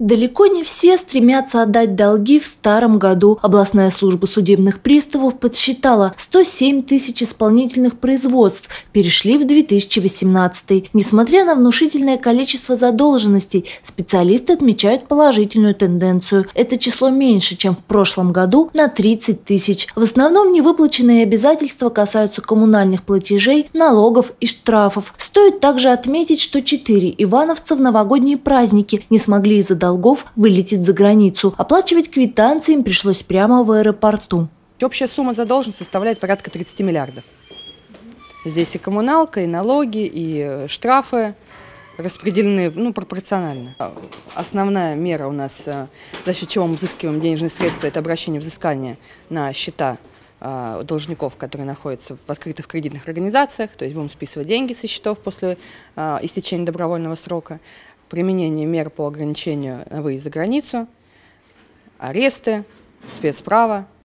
Далеко не все стремятся отдать долги в старом году. Областная служба судебных приставов подсчитала, 107 тысяч исполнительных производств перешли в 2018. Несмотря на внушительное количество задолженностей, специалисты отмечают положительную тенденцию. Это число меньше, чем в прошлом году, на 30 тысяч. В основном невыплаченные обязательства касаются коммунальных платежей, налогов и штрафов. Стоит также отметить, что 4 ивановца в новогодние праздники не смогли из-за долгов вылететь за границу. Оплачивать квитанции им пришлось прямо в аэропорту. Общая сумма задолженности составляет порядка 30 миллиардов. Здесь и коммуналка, и налоги, и штрафы распределены пропорционально. Основная мера у нас, за счет чего мы взыскиваем денежные средства, это обращение взыскания на счета должников, которые находятся в открытых кредитных организациях, то есть будем списывать деньги со счетов после истечения добровольного срока, применение мер по ограничению на выезд за границу, аресты, спецправо.